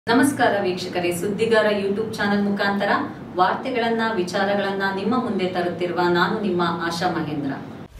ನಮಸ್ಕಾರ ವೀಕ್ಷಕರೇ, ಸುದ್ದಿಗಾರ YouTube channel ಮುಖಾಂತರ ವಾರ್ತೆಗಳನ್ನ ವಿಚಾರಗಳನ್ನ ನಿಮ್ಮ ಮುಂದೆ ತರುತ್ತಿರುವ ನಾನು ನಿಮ್ಮ ಆಶಾ ಮಹೇಂದ್ರ.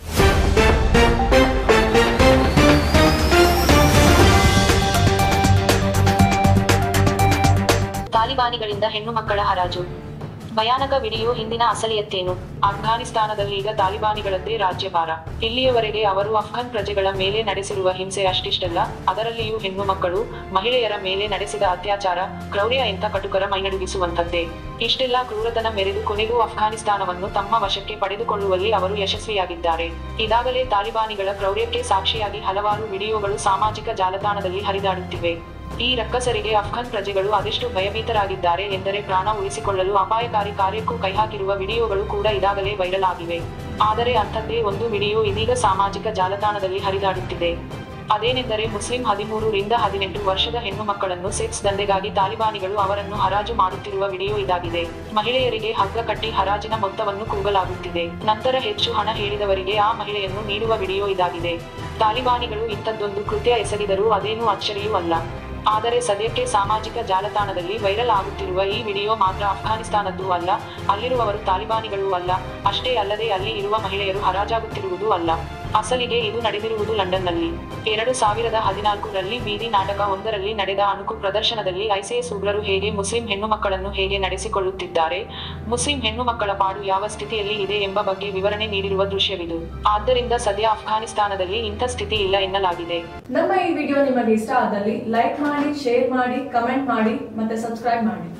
ತಾಲಿಬಾನಿಗಳಿಂದ ಹೆಣ್ಣು ಮಕ್ಕಳ ಹರಾಜು. ಭಯಾನಕ ವಿಡಿಯೋ ಹಿಂದಿನ ಅಸಲಿಯತ್ತೇನು? ಅಫ್ಘಾನಿಸ್ತಾನದಲ್ಲೀಗ ತಾಲಿಬಾನಿಗಳದ್ದೇ ರಾಜ್ಯಭಾರ. ಇಲ್ಲಿಯವರೆಗೆ ಅವರು ಅಫ್ಘಾನ್ ಪ್ರಜೆಗಳ ಮೇಲೆ ನಡೆಸಿರುವ ಹಿಂಸೆ ಅಷ್ಟಿಷ್ಟಲ್ಲ, ಅದರಲ್ಲಿಯೂ ಹೆಣ್ಣು ಮಕ್ಕಳು, ಮಹಿಳೆಯರ ಮೇಲೆ ನಡೆಸಿದ ಅತ್ಯಾಚಾರ, ಕ್ರೌರ್ಯ ಎಂಥ ಕಟುಕರ ಮೈನಡುಗಿಸುವಂಥದ್ದೇ. ಇಷ್ಟೆಲ್ಲ ಕ್ರೂರತನ ಮೆರೆದು ಕೊನೆಗೂ ಅಫ್ಘಾನಿಸ್ತಾನವನ್ನು ತಮ್ಮ ವಶಕ್ಕೆ ಪಡೆದುಕೊಳ್ಳುವಲ್ಲಿ ಅವರು ಯಶಸ್ವಿಯಾಗಿದ್ದಾರೆ. ಇದಾಗಲೇ ತಾಲಿಬಾನಿಗಳ ಕ್ರೌರ್ಯಕ್ಕೆ ಸಾಕ್ಷಿಯಾಗಿ ಹಲವಾರು ವಿಡಿಯೋಗಳು ಸಾಮಾಜಿಕ ಜಾಲತಾಣದಲ್ಲಿ ಹರಿದಾಡುತ್ತಿವೆ. ಈ ರಕ್ಕಸರಿಗೆ ಅಫ್ಘಾನ್ ಪ್ರಜೆಗಳು ಅದೆಷ್ಟು ಭಯಭೀತರಾಗಿದ್ದಾರೆ ಎಂದರೆ ಪ್ರಾಣ ಉಳಿಸಿಕೊಳ್ಳಲು ಅಪಾಯಕಾರಿ ಕಾರ್ಯಕ್ಕೂ ಕೈಹಾಕಿರುವ ವಿಡಿಯೋಗಳು ಕೂಡ ಇದಾಗಲೇ ವೈರಲ್ ಆಗಿವೆ. ಆದರೆ ಅಂಥದ್ದೇ ಒಂದು ವಿಡಿಯೋ ಇದೀಗ ಸಾಮಾಜಿಕ ಜಾಲತಾಣದಲ್ಲಿ ಹರಿದಾಡುತ್ತಿದೆ. ಅದೇನೆಂದರೆ ಮುಸ್ಲಿಂ 13 ರಿಂದ 18 ವರ್ಷದ ಹೆಣ್ಣು ಮಕ್ಕಳನ್ನು ಸೆಕ್ಸ್ ದಂಧೆಗಾಗಿ ತಾಲಿಬಾನಿಗಳು ಅವರನ್ನು ಹರಾಜು ಮಾಡುತ್ತಿರುವ ವಿಡಿಯೋ ಇದಾಗಿದೆ. ಮಹಿಳೆಯರಿಗೆ ಹಗ್ಗ ಕಟ್ಟಿ ಹರಾಜಿನ ಮೊತ್ತವನ್ನು ಕೂಗಲಾಗುತ್ತಿದೆ. ನಂತರ ಹೆಚ್ಚು ಹಣ ಹೇಳಿದವರಿಗೆ ಆ ಮಹಿಳೆಯನ್ನು ನೀಡುವ ವಿಡಿಯೋ ಇದಾಗಿದೆ. ತಾಲಿಬಾನಿಗಳು ಇಂಥದ್ದೊಂದು ಕೃತ್ಯ ಎಸಗಿದರೂ ಅದೇನೂ ಅಚ್ಚರಿಯೂ ಅಲ್ಲ. ಆದರೆ ಸದ್ಯಕ್ಕೆ ಸಾಮಾಜಿಕ ಜಾಲತಾಣದಲ್ಲಿ ವೈರಲ್ ಆಗುತ್ತಿರುವ ಈ ವಿಡಿಯೋ ಮಾತ್ರ ಅಫ್ಘಾನಿಸ್ತಾನದ್ದೂ ಅಲ್ಲ, ಅಲ್ಲಿರುವವರು ತಾಲಿಬಾನಿಗಳೂ ಅಲ್ಲ, ಅಷ್ಟೇ ಅಲ್ಲದೆ ಅಲ್ಲಿ ಇರುವ ಮಹಿಳೆಯರು ಹರಾಜಾಗುತ್ತಿರುವುದೂ ಅಲ್ಲ. ಅಸಲಿಗೆ ಇದು ನಡೆದಿರುವುದು ಲಂಡನ್ನಲ್ಲಿ. 2014 ರಲ್ಲಿ ಬೀದಿ ನಾಟಕ ಒಂದರಲ್ಲಿ ನಡೆದ ಅಣುಕು ಪ್ರದರ್ಶನದಲ್ಲಿ ಐಸಿಸ್ ಉಗ್ರರು ಹೇಗೆ ಮುಸ್ಲಿಂ ಹೆಣ್ಣು ಮಕ್ಕಳನ್ನು ಹೇಗೆ ನಡೆಸಿಕೊಳ್ಳುತ್ತಿದ್ದಾರೆ, ಮುಸ್ಲಿಂ ಹೆಣ್ಣು ಮಕ್ಕಳ ಪಾಡು ಯಾವ ಸ್ಥಿತಿಯಲ್ಲಿ ಇದೆ ಎಂಬ ಬಗ್ಗೆ ವಿವರಣೆ ನೀಡಿರುವ ದೃಶ್ಯವಿದು. ಆದ್ದರಿಂದ ಸದ್ಯ ಅಫ್ಘಾನಿಸ್ತಾನದಲ್ಲಿ ಇಂಥ ಸ್ಥಿತಿ ಇಲ್ಲ ಎನ್ನಲಾಗಿದೆ. ನಮ್ಮ ಈ ವಿಡಿಯೋ ನಿಮಗೆ ಇಷ್ಟ ಆದಲ್ಲಿ ಲೈಕ್ ಮಾಡಿ, ಶೇರ್ ಮಾಡಿ, ಕಮೆಂಟ್ ಮಾಡಿ ಮತ್ತೆ ಸಬ್ಸ್ಕ್ರೈಬ್ ಮಾಡಿ.